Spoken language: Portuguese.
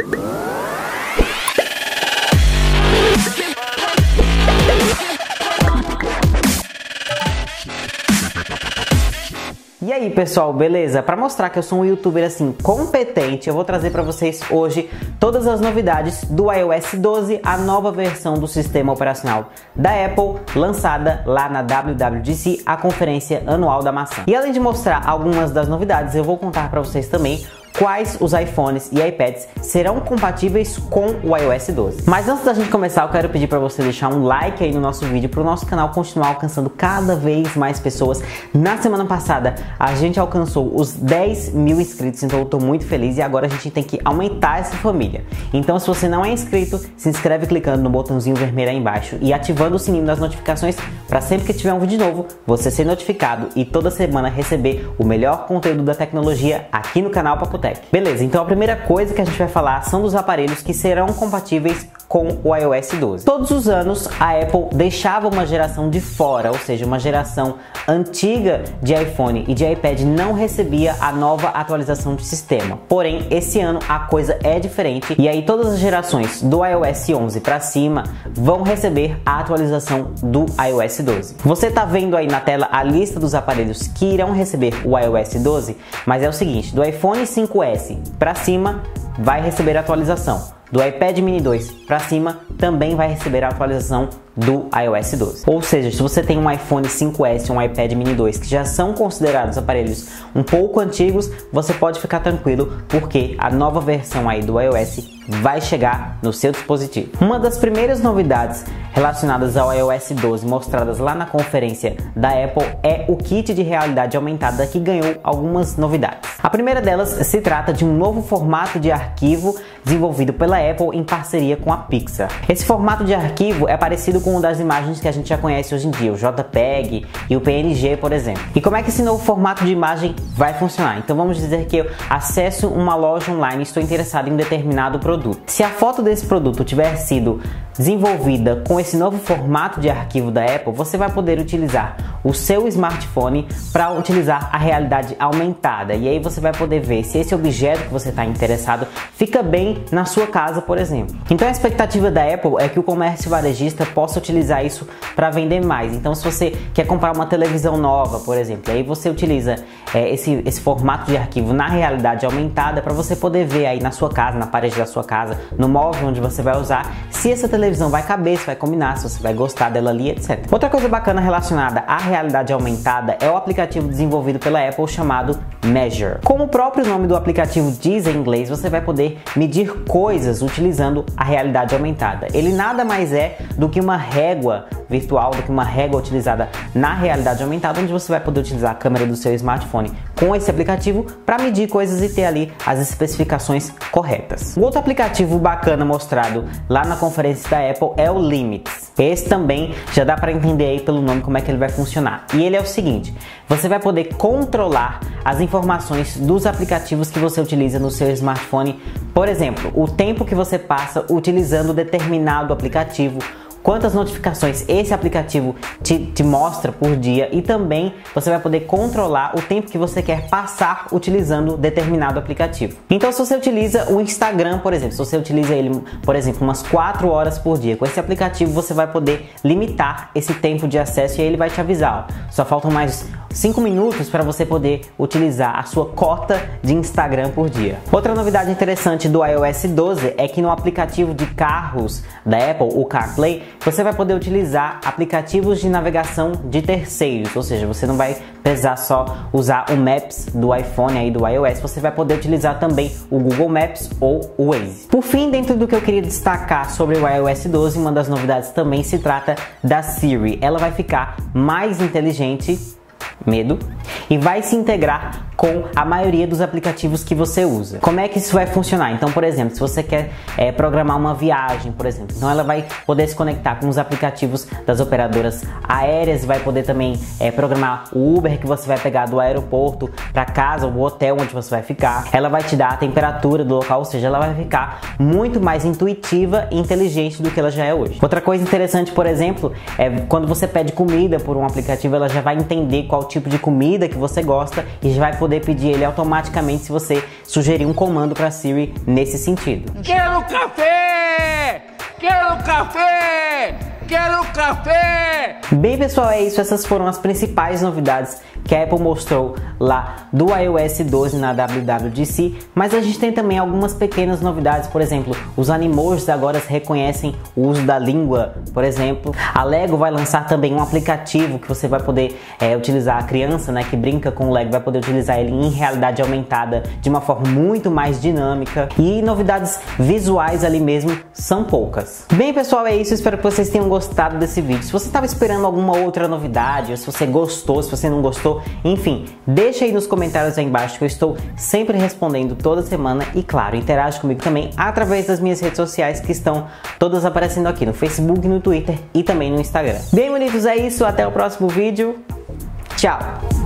E aí pessoal, beleza? Para mostrar que eu sou um youtuber assim competente, eu vou trazer para vocês hoje todas as novidades do iOS 12, a nova versão do sistema operacional da Apple, lançada lá na WWDC, a conferência anual da maçã. E além de mostrar algumas das novidades, eu vou contar para vocês também quais os iPhones e iPads serão compatíveis com o iOS 12. Mas antes da gente começar, eu quero pedir para você deixar um like aí no nosso vídeo para o nosso canal continuar alcançando cada vez mais pessoas. Na semana passada a gente alcançou os 10 mil inscritos, então eu estou muito feliz e agora a gente tem que aumentar essa família. Então se você não é inscrito, se inscreve clicando no botãozinho vermelho aí embaixo e ativando o sininho das notificações para sempre que tiver um vídeo novo, você ser notificado e toda semana receber o melhor conteúdo da tecnologia aqui no canal Papo Tech. Beleza, então a primeira coisa que a gente vai falar são dos aparelhos que serão compatíveis com o iOS 12. Todos os anos a Apple deixava uma geração de fora, ou seja, uma geração antiga de iPhone e de iPad não recebia a nova atualização de sistema. Porém, esse ano a coisa é diferente e aí todas as gerações do iOS 11 para cima vão receber a atualização do iOS 12. Você tá vendo aí na tela a lista dos aparelhos que irão receber o iOS 12, mas é o seguinte, do iPhone 5S para cima vai receber a atualização. Do iPad mini 2 para cima também vai receber a atualização do iOS 12. Ou seja, se você tem um iPhone 5S e um iPad mini 2 que já são considerados aparelhos um pouco antigos, você pode ficar tranquilo porque a nova versão aí do iOS vai chegar no seu dispositivo. Uma das primeiras novidades relacionadas ao iOS 12 mostradas lá na conferência da Apple é o kit de realidade aumentada que ganhou algumas novidades. A primeira delas se trata de um novo formato de arquivo desenvolvido pela Apple em parceria com a Pixar. Esse formato de arquivo é parecido com o das imagens que a gente já conhece hoje em dia, o JPEG e o PNG, por exemplo. E como é que esse novo formato de imagem vai funcionar? Então vamos dizer que eu acesso uma loja online e estou interessado em um determinado produto. Se a foto desse produto tiver sido desenvolvida com esse novo formato de arquivo da Apple, você vai poder utilizar o seu smartphone para utilizar a realidade aumentada. E aí você vai poder ver se esse objeto que você está interessado fica bem na sua casa, por exemplo. Então a expectativa da Apple é que o comércio varejista possa utilizar isso para vender mais. Então se você quer comprar uma televisão nova, por exemplo, aí você utiliza esse formato de arquivo na realidade aumentada para você poder ver aí na sua casa, na parede da sua casa, no móvel onde você vai usar, se essa televisão vai caber, se vai combinar, se você vai gostar dela ali, etc. Outra coisa bacana relacionada à realidade aumentada é o aplicativo desenvolvido pela Apple chamado Measure. Como o próprio nome do aplicativo diz em inglês, você vai poder medir coisas utilizando a realidade aumentada. Ele nada mais é do que uma régua virtual, do que uma régua utilizada na realidade aumentada, onde você vai poder utilizar a câmera do seu smartphone com esse aplicativo para medir coisas e ter ali as especificações corretas. O outro aplicativo bacana mostrado lá na conferência da Apple é o Limits. Esse também já dá para entender aí pelo nome como é que ele vai funcionar. E ele é o seguinte, você vai poder controlar as informações dos aplicativos que você utiliza no seu smartphone. Por exemplo, o tempo que você passa utilizando determinado aplicativo, quantas notificações esse aplicativo te mostra por dia e também você vai poder controlar o tempo que você quer passar utilizando determinado aplicativo. Então se você utiliza o Instagram, por exemplo, se você utiliza ele, por exemplo, umas 4 horas por dia, com esse aplicativo você vai poder limitar esse tempo de acesso e aí ele vai te avisar, ó, só faltam mais 5 minutos para você poder utilizar a sua cota de Instagram por dia. Outra novidade interessante do iOS 12 é que no aplicativo de carros da Apple, o CarPlay, você vai poder utilizar aplicativos de navegação de terceiros, ou seja, você não vai precisar só usar o Maps do iPhone aí do iOS, você vai poder utilizar também o Google Maps ou o Waze. Por fim, dentro do que eu queria destacar sobre o iOS 12, uma das novidades também se trata da Siri. Ela vai ficar mais inteligente, medo, e vai se integrar com a maioria dos aplicativos que você usa. Como é que isso vai funcionar? Então, por exemplo, se você quer programar uma viagem, por exemplo, então ela vai poder se conectar com os aplicativos das operadoras aéreas, vai poder também programar o Uber que você vai pegar do aeroporto para casa, ou o hotel onde você vai ficar. Ela vai te dar a temperatura do local, ou seja, ela vai ficar muito mais intuitiva e inteligente do que ela já é hoje. Outra coisa interessante, por exemplo, é quando você pede comida por um aplicativo, ela já vai entender qual tipo de comida que você gosta e já vai poder poder pedir ele automaticamente se você sugerir um comando para Siri nesse sentido. Quero café! Quero café! Quero café! Bem, pessoal, é isso. Essas foram as principais novidades que a Apple mostrou lá do iOS 12 na WWDC, mas a gente tem também algumas pequenas novidades. Por exemplo, os Animojis agora reconhecem o uso da língua. Por exemplo, a Lego vai lançar também um aplicativo que você vai poder utilizar. A criança, né, que brinca com o Lego vai poder utilizar ele em realidade aumentada de uma forma muito mais dinâmica, e novidades visuais ali mesmo são poucas. Bem, pessoal, é isso. Espero que vocês tenham gostado desse vídeo. Se você estava esperando alguma outra novidade, ou se você gostou, se você não gostou, enfim, deixa aí nos comentários aí embaixo que eu estou sempre respondendo toda semana. E claro, interage comigo também através das minhas redes sociais que estão todas aparecendo aqui no Facebook, no Twitter e também no Instagram. Bem, bonitos, é isso. Até o próximo vídeo. Tchau!